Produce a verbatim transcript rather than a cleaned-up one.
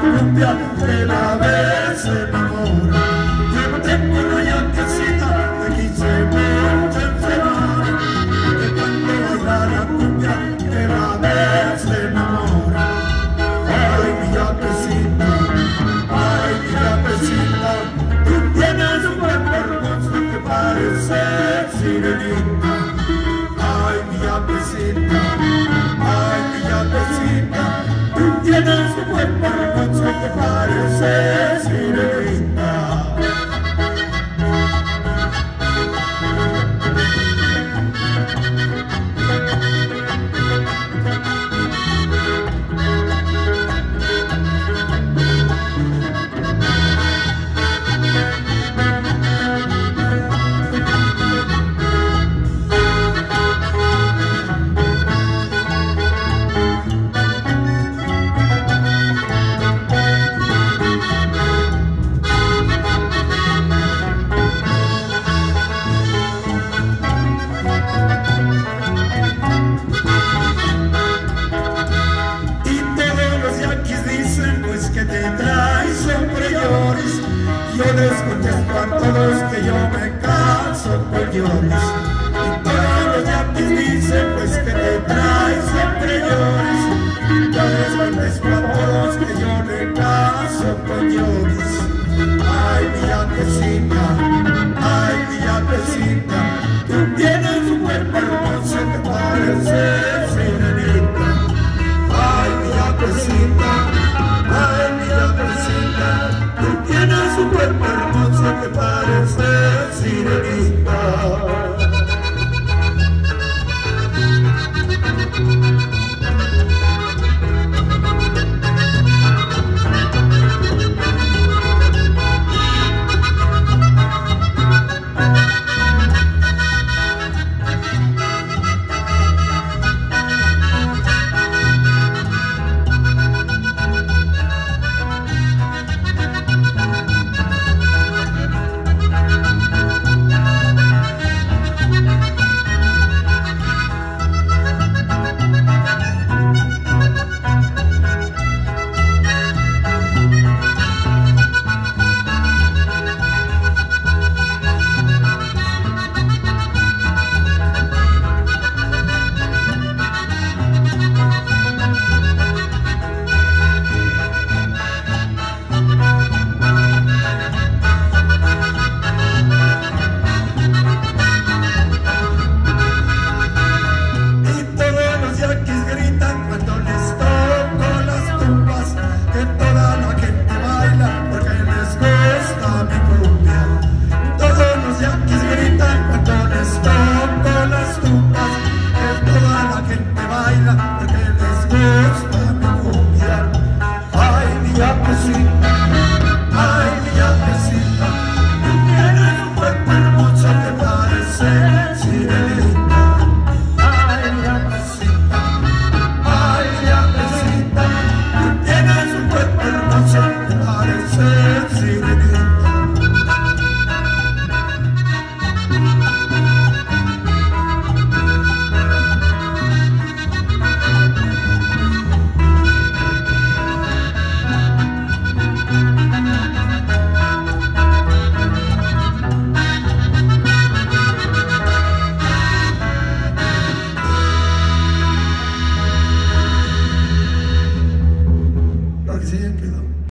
cumbia que la vez se enamora. Llevo tiempo una yaquecita de quince mucho enfermar, que cuando baila la cumbia que la vez se enamora. Ay, mi yaquecita, ay, mi yaquecita, tú tienes un cuerpo hermoso que parece sirenita. Ay, mi yaquecita, ay, mi yaquecita, tú tienes un cuerpo hermoso que parece sirenita. Yo les contesto a todos que yo me caso por llores. Y todos los yaquis dicen pues que te traes siempre llores. Yo les contesto a todos que yo me caso por llores.